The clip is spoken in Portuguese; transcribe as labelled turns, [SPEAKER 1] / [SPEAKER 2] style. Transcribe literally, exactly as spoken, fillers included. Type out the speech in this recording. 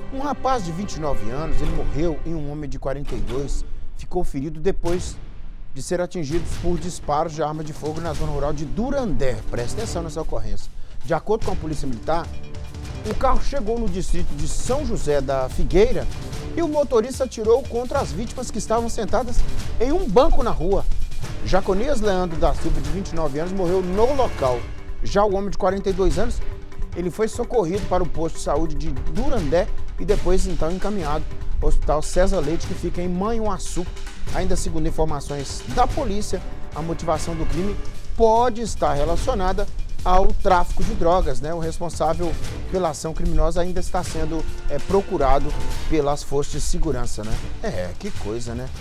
[SPEAKER 1] Um rapaz de vinte e nove anos, ele morreu e um homem de quarenta e dois ficou ferido depois de ser atingido por disparos de arma de fogo na zona rural de Durandé. Presta atenção nessa ocorrência. De acordo com a Polícia Militar, o carro chegou no distrito de São José da Figueira e o motorista atirou contra as vítimas que estavam sentadas em um banco na rua. Jaconias Leandro da Silva, de vinte e nove anos, morreu no local. Já o homem de quarenta e dois anos, ele foi socorrido para o posto de saúde de Durandé e depois, então, encaminhado ao Hospital César Leite, que fica em Manhuaçu. Ainda segundo informações da polícia, a motivação do crime pode estar relacionada ao tráfico de drogas, né? O responsável pela ação criminosa ainda está sendo é, procurado pelas forças de segurança, né? É, que coisa, né?